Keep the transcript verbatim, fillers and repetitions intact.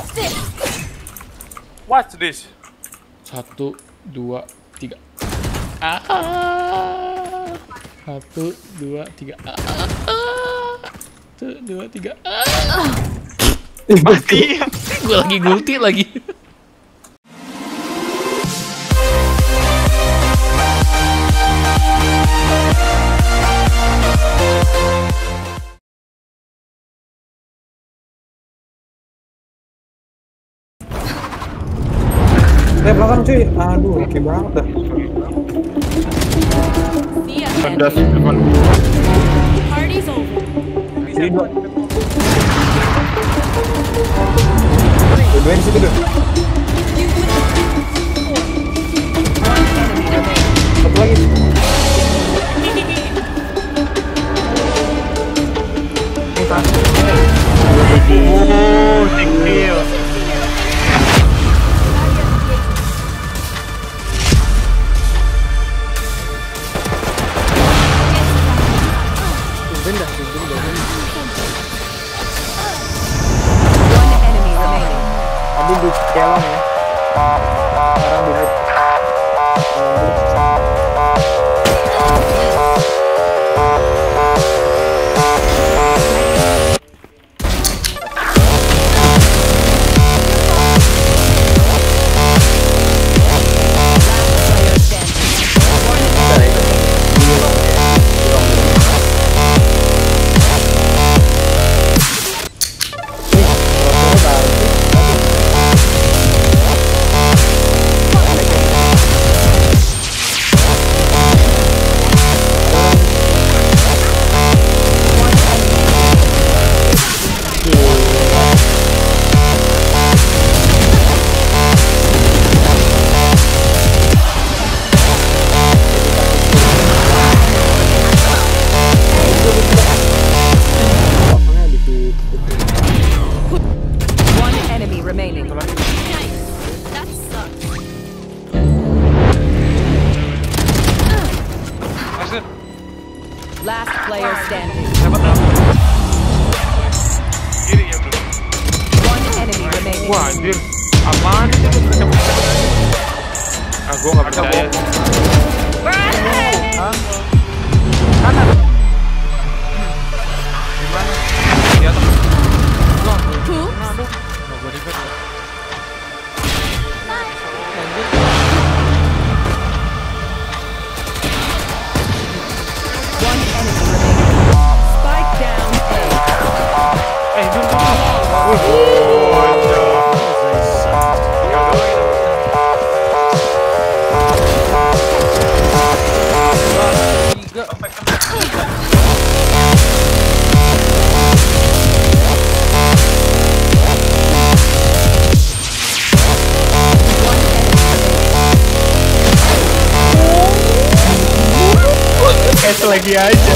What's this? Satu, dua, tiga. Ah. Satu, dua, tiga. Ah. Satu, dua, tiga. Ah. Mati. Gue lagi gulti lagi. Eh belakang cuy, aduh oke banget dah. Kandas depan. Jadi dua. Dua di situ deh. Satu lagi. Oh, tinggi. Tadi di kelong ya. Sekarang di hit. Last player standing. Kiri ya bro. One enemy remaining. Wah anjir, apaan itu mereka bisa? Ah gua nggak percaya. Kanan. Gimana? Di atas. Loh, nah dong. Nggak gua di bed. Es lagi aja.